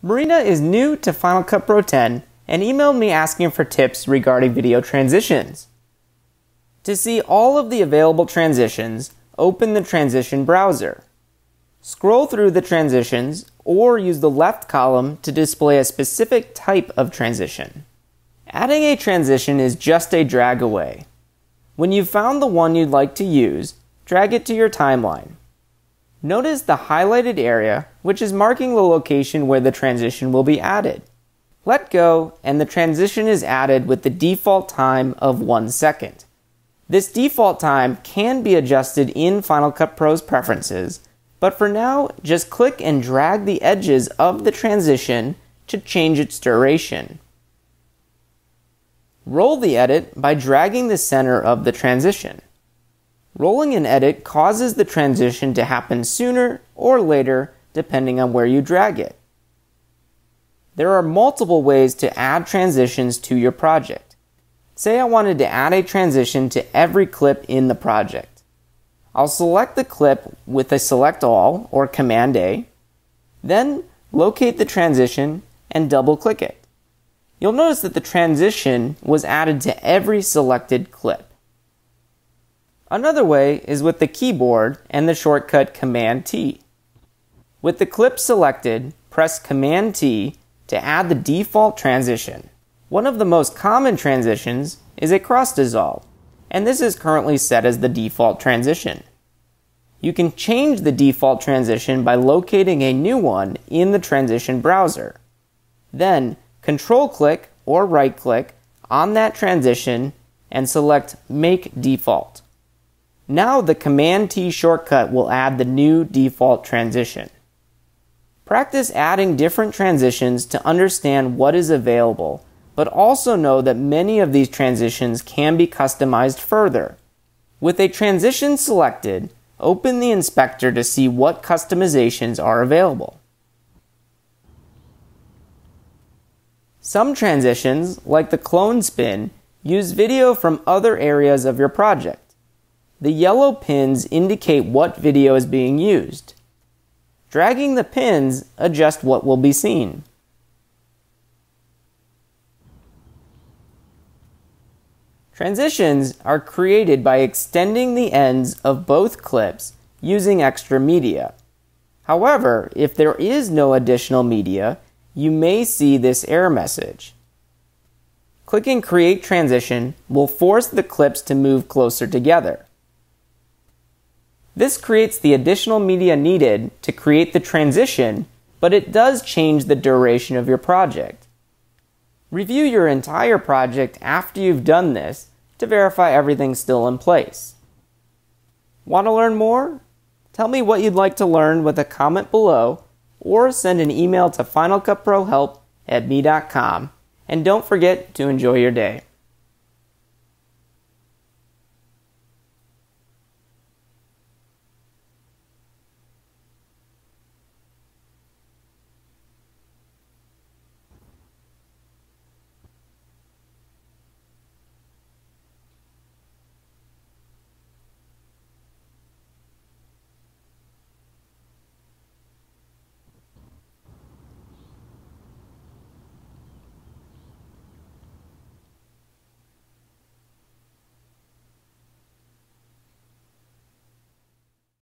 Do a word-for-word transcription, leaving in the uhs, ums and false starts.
Marina is new to Final Cut Pro ten and emailed me asking for tips regarding video transitions. To see all of the available transitions, open the transition browser. Scroll through the transitions or use the left column to display a specific type of transition. Adding a transition is just a drag away. When you've found the one you'd like to use, drag it to your timeline. Notice the highlighted area, which is marking the location where the transition will be added. Let go, and the transition is added with the default time of one second. This default time can be adjusted in Final Cut Pro's preferences, but for now, just click and drag the edges of the transition to change its duration. Roll the edit by dragging the center of the transition. Rolling an edit causes the transition to happen sooner or later depending on where you drag it. There are multiple ways to add transitions to your project. Say I wanted to add a transition to every clip in the project. I'll select the clip with a Select All or Command A, then locate the transition and double click it. You'll notice that the transition was added to every selected clip. Another way is with the keyboard and the shortcut Command T. With the clip selected, press Command T to add the default transition. One of the most common transitions is a cross dissolve, and this is currently set as the default transition. You can change the default transition by locating a new one in the transition browser. Then, control-click or right-click on that transition and select Make Default. Now the Command T shortcut will add the new default transition. Practice adding different transitions to understand what is available, but also know that many of these transitions can be customized further. With a transition selected, open the inspector to see what customizations are available. Some transitions, like the clone spin, use video from other areas of your project. The yellow pins indicate what video is being used. Dragging the pins adjusts what will be seen. Transitions are created by extending the ends of both clips using extra media. However, if there is no additional media, you may see this error message. Clicking Create Transition will force the clips to move closer together. This creates the additional media needed to create the transition, but it does change the duration of your project. Review your entire project after you've done this to verify everything's still in place. Want to learn more? Tell me what you'd like to learn with a comment below, or send an email to final cut pro help at me dot com. And don't forget to enjoy your day.